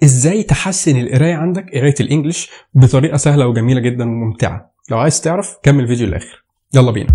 ازاي تحسن القرايه عندك، قرايه الانجليش بطريقه سهله وجميله جدا وممتعه. لو عايز تعرف كمل الفيديو للاخر. يلا بينا.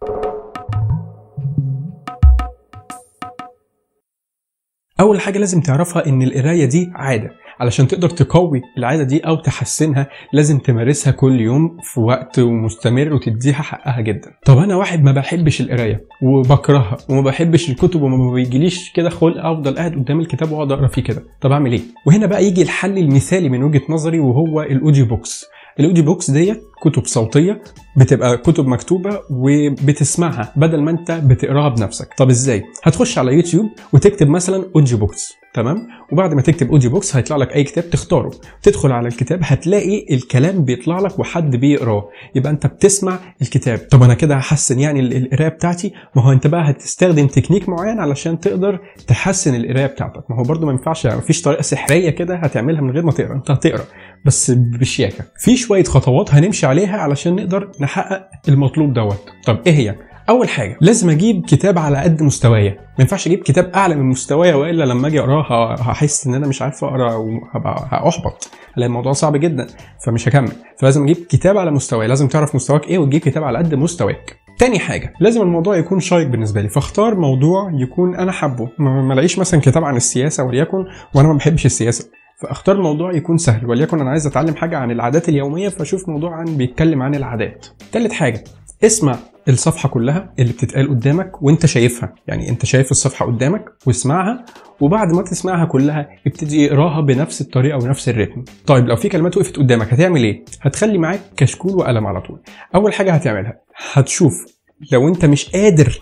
اول حاجه لازم تعرفها ان القرايه دي عاده، علشان تقدر تقوي العاده دي او تحسنها لازم تمارسها كل يوم في وقت ومستمر وتديها حقها جدا. طب انا واحد ما بحبش القرايه وبكرهها وما بحبش الكتب وما بيجيليش كده خلق افضل قاعد قدام الكتاب واقعد اقرا فيه كده، طب اعمل ايه؟ وهنا بقى يجي الحل المثالي من وجهه نظري، وهو الاوديو بوكس. الاوديو بوكس ديت كتب صوتيه، بتبقى كتب مكتوبه وبتسمعها بدل ما انت بتقراها بنفسك. طب ازاي؟ هتخش على يوتيوب وتكتب مثلا اوديو بوكس، تمام؟ وبعد ما تكتب اوديو بوكس هيطلع لك اي كتاب تختاره، تدخل على الكتاب هتلاقي الكلام بيطلع لك وحد بيقراه، يبقى انت بتسمع الكتاب. طب انا كده هحسن يعني القرايه بتاعتي؟ ما هو انت بقى هتستخدم تكنيك معين علشان تقدر تحسن القرايه بتاعتك. ما هو برده ما ينفعش، يعني مفيش طريقه سحريه كده هتعملها من غير ما تقرا، انت هتقرا بس بشياكه. في شويه خطوات هنمشي عليها علشان نقدر نحقق المطلوب دوت. طب ايه هي؟ اول حاجه لازم اجيب كتاب على قد مستوايا، ما ينفعش اجيب كتاب اعلى من مستوايا، والا لما اجي اقراه هحس ان انا مش عارف اقرا وهبقى هاحبط، لان الموضوع صعب جدا فمش هكمل. فلازم اجيب كتاب على مستواي، لازم تعرف مستواك ايه وتجيب كتاب على قد مستواك. تاني حاجه لازم الموضوع يكون شيق بالنسبه لي، فاختار موضوع يكون انا حابه. ما الاقيش مثلا كتاب عن السياسه وليكن وانا ما بحبش السياسه، فاختار موضوع يكون سهل، وليكن انا عايز اتعلم حاجه عن العادات اليوميه فاشوف موضوع بيتكلم عن العادات. تالت حاجه اسمع الصفحه كلها اللي بتتقال قدامك وانت شايفها، يعني انت شايف الصفحه قدامك واسمعها، وبعد ما تسمعها كلها ابتدي اقراها بنفس الطريقه ونفس الريتم. طيب لو في كلمات وقفت قدامك هتعمل ايه؟ هتخلي معاك كشكول وقلم على طول. اول حاجه هتعملها هتشوف لو انت مش قادر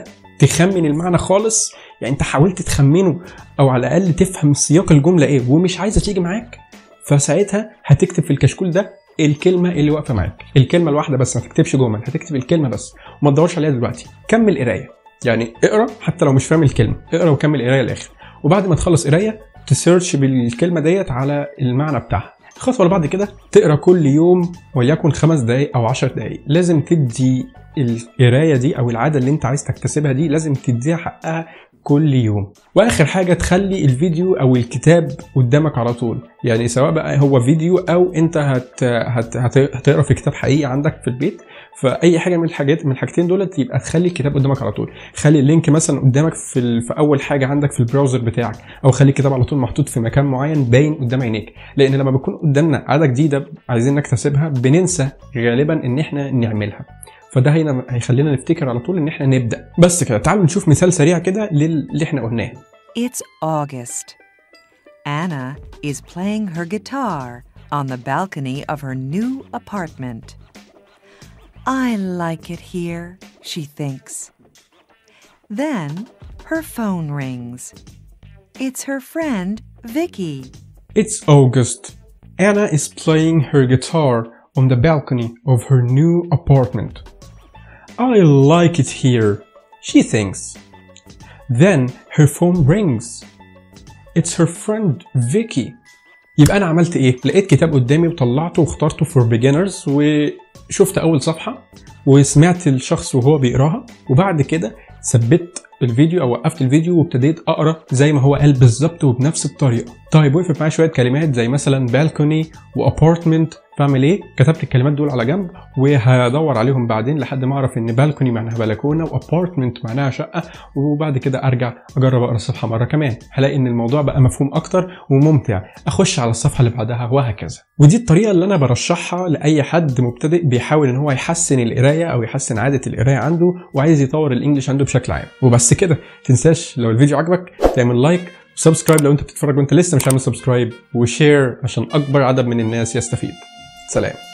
تخمن المعنى خالص، يعني انت حاولت تخمنه او على الاقل تفهم سياق الجمله ايه ومش عايزه تيجي معاك، فساعتها هتكتب في الكشكول ده الكلمه اللي واقفه معاك، الكلمه الواحده بس، ما تكتبش جمل، هتكتب الكلمه بس وما تدورش عليها دلوقتي. كمل قرايه، يعني اقرا حتى لو مش فاهم الكلمه، اقرا وكمل قرايه للاخر، وبعد ما تخلص قرايه تسيرش بالكلمه ديت على المعنى بتاعها. الخطوه اللي بعد كده تقرا كل يوم وليكن 5 دقائق او 10 دقائق. لازم تدي القرايه دي او العاده اللي انت عايز تكتسبها دي لازم تديها حقها كل يوم. واخر حاجه تخلي الفيديو او الكتاب قدامك على طول، يعني سواء بقى هو فيديو او انت هتقرا في كتاب حقيقي عندك في البيت، فاي حاجه من الحاجتين دولت يبقى تخلي الكتاب قدامك على طول. خلي اللينك مثلا قدامك في اول حاجه عندك في البراوزر بتاعك، او خلي الكتاب على طول محطوط في مكان معين باين قدام عينيك، لان لما بيكون قدامنا عاده جديده عايزين نكتسبها بننسى غالبا ان احنا نعملها، فده هيخلينا نفتكر على طول ان احنا نبدا. بس كده تعالوا نشوف مثال سريع كده للي احنا قلناه. It's August. Anna is playing her guitar on the balcony of her new apartment. I like it here, she thinks. Then her phone rings. It's her friend, Vicky. It's August. Anna is playing her guitar on the balcony of her new apartment. I like it here, she thinks. Then her phone rings. It's her friend Vicky. يبقى أنا عملت إيه؟ لقيت كتاب قدامي وطلعته واخترته for beginners وشفت أول صفحة وسمعت الشخص وهو بيقراها، وبعد كده ثبت الفيديو او وقفت الفيديو وابتديت اقرا زي ما هو قال بالظبط وبنفس الطريقه. طيب وقف معايا شويه كلمات زي مثلا بالكوني وابارتمنت، فاعمل ايه؟ كتبت الكلمات دول على جنب وهدور عليهم بعدين لحد ما اعرف ان بالكوني معناها بلكونه وابارتمنت معناها شقه، وبعد كده ارجع اجرب اقرا الصفحه مره كمان، هلاقي ان الموضوع بقى مفهوم اكتر وممتع، اخش على الصفحه اللي بعدها وهكذا. ودي الطريقه اللي انا برشحها لاي حد مبتدئ بيحاول ان هو يحسن القرايه او يحسن عاده القرايه عنده وعايز يطور الانجليش عنده بشكل عام. وبس كده، تنساش لو الفيديو عجبك تعمل لايك وسبسكرايب لو انت بتتفرج وانت لسه مش عامل سبسكرايب، وشير عشان اكبر عدد من الناس يستفيد. سلام.